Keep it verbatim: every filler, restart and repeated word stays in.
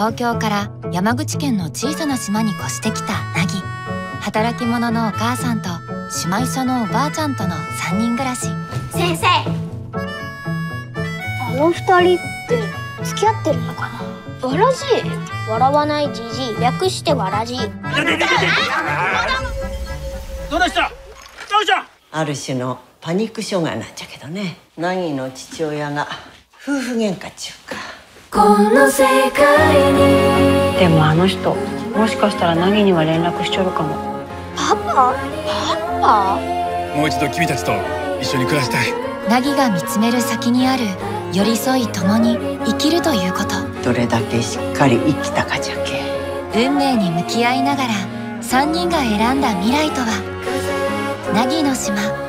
東京から山口県の小さな島に越してきた凪。働き者のお母さんと姉妹者のおばあちゃんとのさんにん暮らし。 先生、あの二人って付き合ってるのかな。わらじ笑わないじじい、略してわらじ。 どないした？どうした？ ある種のパニック障害なんじゃけどね。凪の父親が夫婦喧嘩っちゅうか。 この世界に。でもあの人もしかしたら凪には連絡しちょるかも。 パパ？パパ？ もう一度君たちと一緒に暮らしたい。 凪が見つめる先にある寄り添い共に生きるということ。 どれだけしっかり生きたかじゃけ。 運命に向き合いながらさんにんが選んだ未来とは。凪の島。